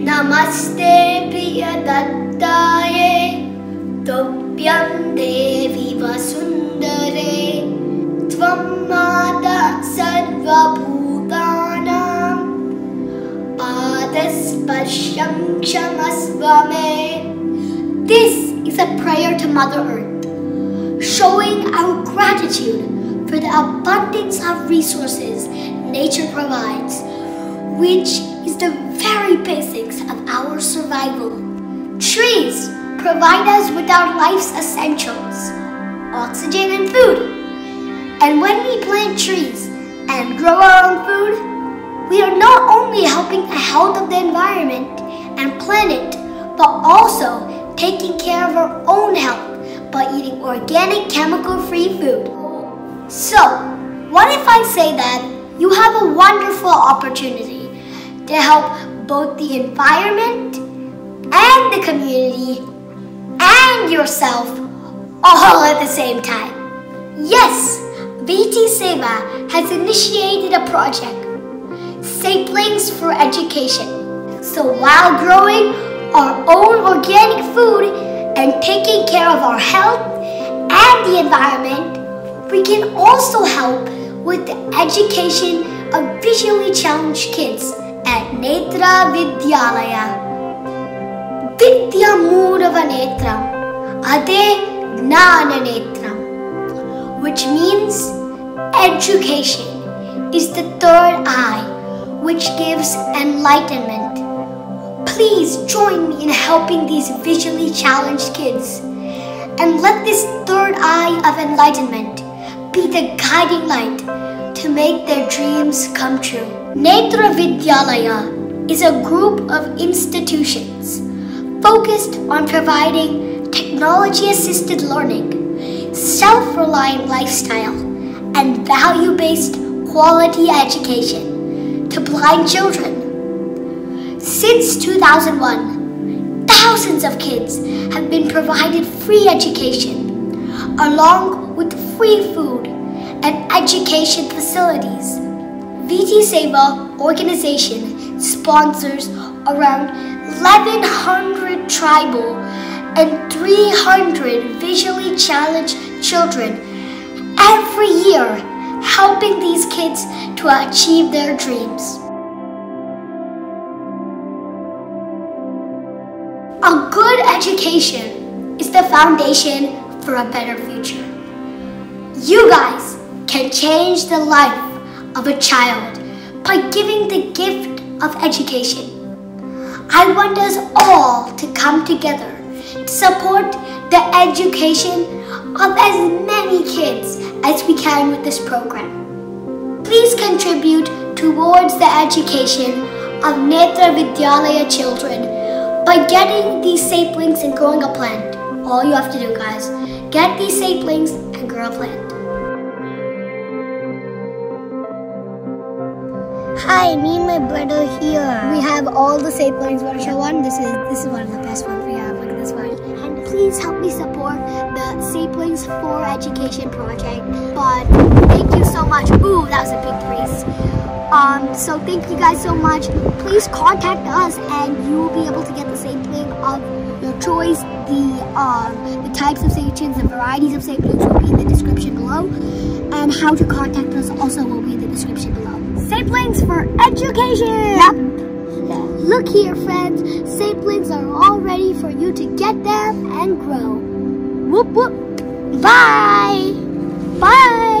नमस्ते प्रियदत्ताये तुभ्यं देवी वसुन्धरे त्वं माता सर्वभूतानां पादस्पर्शं क्षमस्व मे. This is a prayer to Mother Earth, showing our gratitude for the abundance of resources nature provides, which is the very basics of our survival. Trees provide us with our life's essentials, oxygen and food. And when we plant trees and grow our own food, we are not only helping the health of the environment and planet, but also taking care of our own health by eating organic, chemical-free food. So, what if I say that you have a wonderful opportunity to help both the environment and the community and yourself all at the same time? Yes, VT Seva has initiated a project, Saplings for Education. So while growing our own organic food and taking care of our health and the environment, we can also help with the education of visually challenged kids at Netra Vidyalaya. Vidya Murava Netram, Ade Gnana Netram, which means education is the third eye, which gives enlightenment. Please join me in helping these visually challenged kids, and let this third eye of enlightenment be the guiding light to make their dreams come true. Netra Vidyalaya is a group of institutions focused on providing technology-assisted learning, self-reliant lifestyle, and value-based quality education to blind children. Since 2001, thousands of kids have been provided free education, along with free food and education facilities. VT Seva organization sponsors around 1,100 tribal and 300 visually challenged children every year, helping these kids to achieve their dreams. A good education is the foundation for a better future. You guys can change the life of a child by giving the gift of education. I want us all to come together to support the education of as many kids as we can with this program. Please contribute towards the education of Netra Vidyalaya children by getting these saplings and growing a plant. All you have to do, guys, get these saplings and grow a plant. Hi, me and my brother here. We have all the saplings. Want to show one? This is one of the best ones we have. Look at this one. And please help me support the Saplings for Education project. But thank you so much. Ooh, that was a big praise. So thank you guys so much. Please contact us and you will be able to get the sapling of your choice. The types of saplings, the varieties of saplings will be in the description below. And how to contact us also will be in the description below. Saplings for education! Yep. Look here, friends. Saplings are all ready for you to get them and grow. Whoop whoop. Bye! Bye!